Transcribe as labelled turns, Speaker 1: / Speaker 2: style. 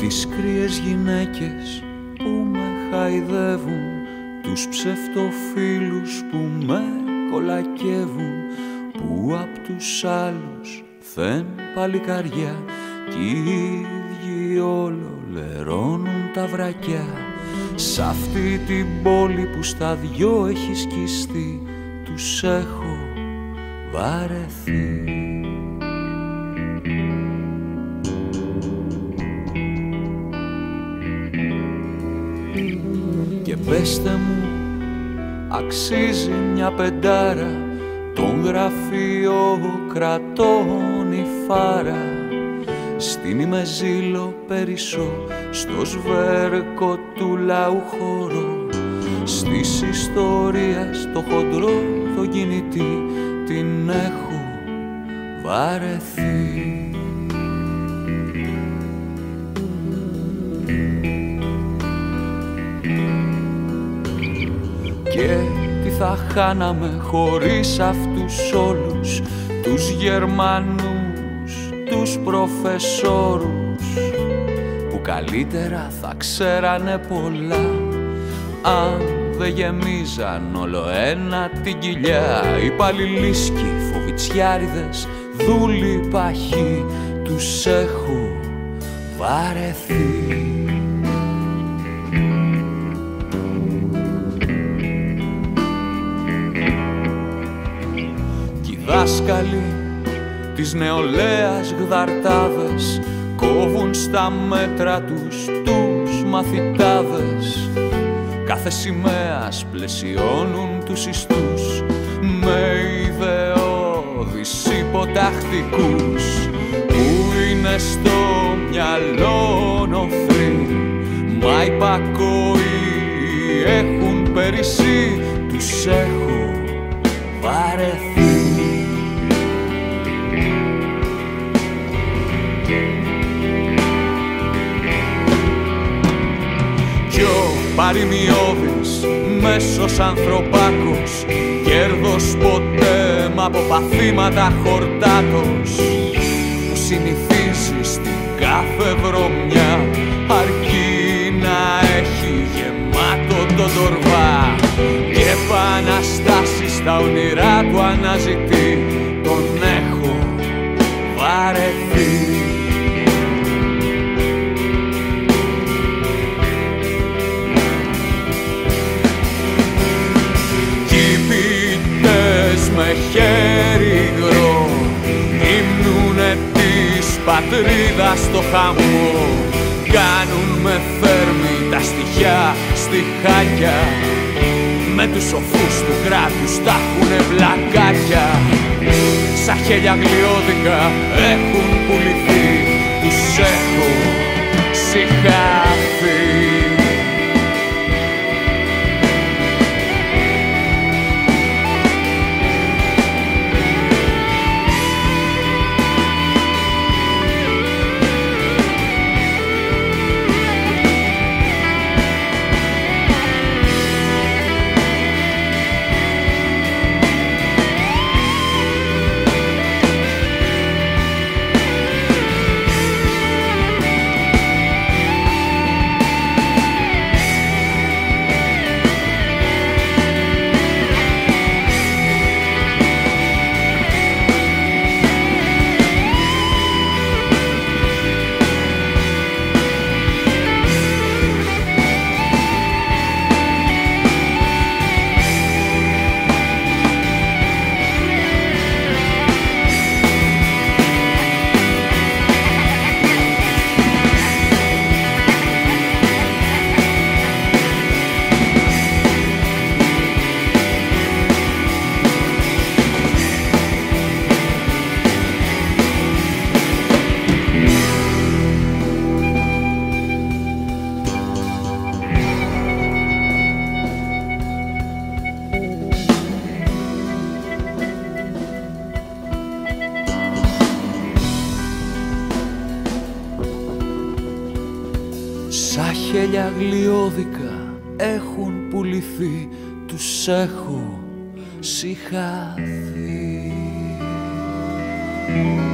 Speaker 1: τις κρύες γυναίκες που με χαϊδεύουν, τους ψευτοφίλους που με κολακεύουν, που απ' τους άλλους θεν παλικαριά κι οι ίδιοι όλο λερώνουν τα βρακιά. Σ' αυτή την πόλη που στα δυο έχει σκιστεί, τους έχω βαρεθεί. Και πέστε μου, αξίζει μια πεντάρα τον γραφείο κρατών η φάρα, στην ημεζήλο περισσό, στο σβέρκο του λαού χώρο, στις ιστορίες το χοντρό το κινητή, την έχω βαρεθεί. Και τι θα χάναμε χωρίς αυτούς όλους τους Γερμανούς, τους προφεσόρους, που καλύτερα θα ξέρανε πολλά αν δεν γεμίζαν όλο ένα την κοιλιά. Οι παλιλίσκοι, φοβιτσιάριδες, δούλοι παχοί, τους έχω βαρεθεί. Δάσκαλοι της νεολαίας γδαρτάδες κόβουν στα μέτρα τους μαθητάδες, κάθε σημαίας πλαισιώνουν τους ιστούς με ιδεώδεις υποτακτικούς που είναι στο μυαλό νοθροί, μα υπακόοι έχουν περισσεί, τους έχω βαρεθεί. Παρημιώδης, μέσος ανθρωπάκος, κέρδος ποτέ μ' από παθήματα χορτάτος, που συνηθίζει στην κάθε βρωμιά, αρκεί να έχει γεμάτο το τορβά και επαναστάσεις στα όνειρά του αναζητεί, τον έχω βαρεθεί. Με χέρι υγρό υμνούνε της πατρίδας το χαμό, κάνουν με θέρμη τα στοιχιά στιχάκια, με τους σοφούς του κράτους τα έχουνε πλακάκια. Σαν χέλια γλιώδικα έχουν πουληθεί, τους έχω συχαθεί. Σαν χέλια γλιώδικα έχουν πουληθεί, τους έχω συχαθεί.